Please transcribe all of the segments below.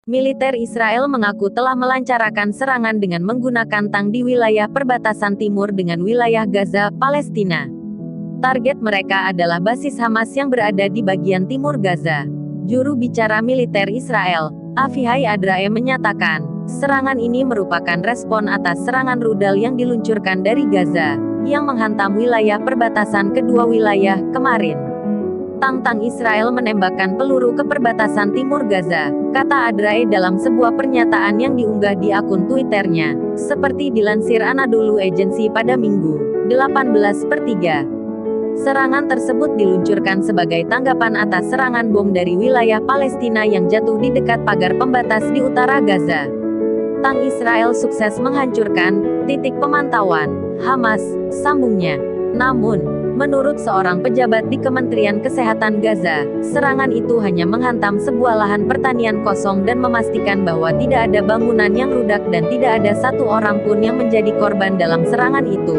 Militer Israel mengaku telah melancarkan serangan dengan menggunakan tank di wilayah perbatasan timur dengan wilayah Gaza, Palestina. Target mereka adalah basis Hamas yang berada di bagian timur Gaza. Juru bicara militer Israel, Avihai Adrae menyatakan, serangan ini merupakan respon atas serangan rudal yang diluncurkan dari Gaza, yang menghantam wilayah perbatasan kedua wilayah kemarin. Tang-tang Israel menembakkan peluru ke perbatasan timur Gaza, kata Adrae dalam sebuah pernyataan yang diunggah di akun Twitternya, seperti dilansir Anadolu Agency pada Minggu, 18/3. Serangan tersebut diluncurkan sebagai tanggapan atas serangan bom dari wilayah Palestina yang jatuh di dekat pagar pembatas di utara Gaza. Tang Israel sukses menghancurkan titik pemantauan Hamas, sambungnya. Namun, menurut seorang pejabat di Kementerian Kesehatan Gaza, serangan itu hanya menghantam sebuah lahan pertanian kosong dan memastikan bahwa tidak ada bangunan yang rusak dan tidak ada satu orang pun yang menjadi korban dalam serangan itu.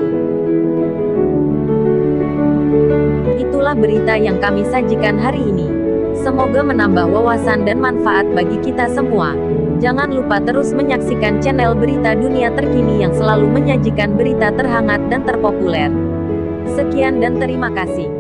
Itulah berita yang kami sajikan hari ini. Semoga menambah wawasan dan manfaat bagi kita semua. Jangan lupa terus menyaksikan channel Berita Dunia Terkini yang selalu menyajikan berita terhangat dan terpopuler. Sekian dan terima kasih.